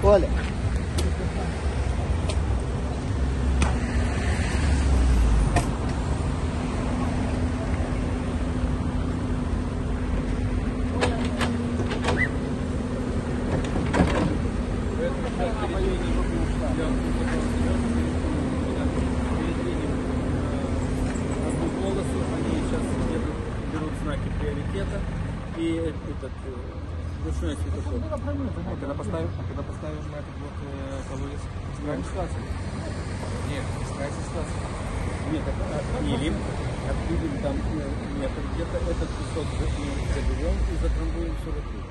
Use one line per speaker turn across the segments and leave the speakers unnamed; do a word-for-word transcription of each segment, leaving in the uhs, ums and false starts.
Оля.
Знаки приоритета и этот ручной светофор.
А когда поставим, а когда поставим этот вот э, колодец, исправим ситуацию? Нет, исправим ситуацию.
Нет, отпилим, отпилим там нет, где-то этот кусок заберем и затрамбуем все вокруг.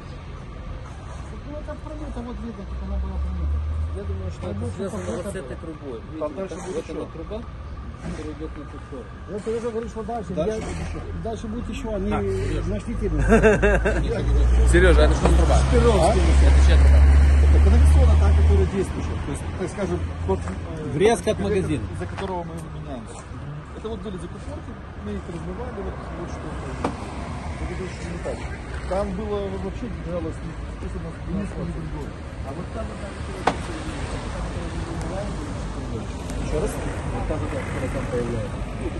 Ну это промыто, вот видно, как она была промыта.
Я думаю, что это связано вот с этой трубой.
Там
Видите,
дальше
вот
будет
эта
еще.
вот труба, которая идет на ту сторону.
Я тебе уже говорю, что дальше.
Дальше
Я-
будет еще.
Дальше будет еще, они значительно.
Сережа, это что за труба?
Перовский.
Это чья труба?
Это канализационная, та, которая действующая. То есть, так скажем, тот, э,
Врезка от магазина.
из-за которого мы меняемся. Это вот были закупорки, мы их размывали, вот, вот что. Вот это очень не так. Там было вообще держалось не способно ни с ни другой. А вот там вот там, еще раз, вот там, вот, которая там появляется.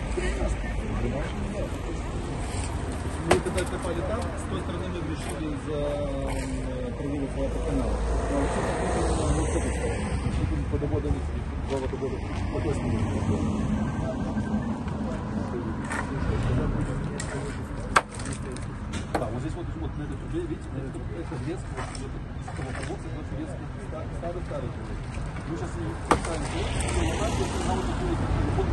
Мы когда копали там, с той стороны мы решили за проверить водоканал. А вот тут вот с этой стороны. Тут водоводы, два водовода по той стороне. Да, вот здесь вот, вот на этой трубе, видите, это, это врезка, вот, вот, из этого колодца, это врезка, старый-старый колодец. Мы сейчас ее ставим здесь, и вот так вот, она вот такой вот,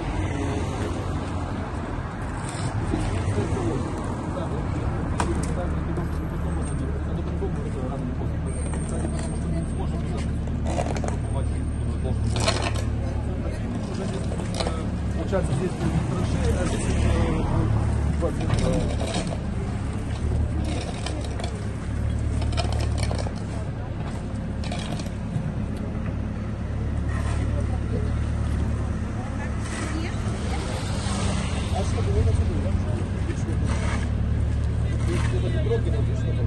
получается, здесь будет траншеи, а здесь будет двадцать. А что, вы на что? Если это не дроги, то что?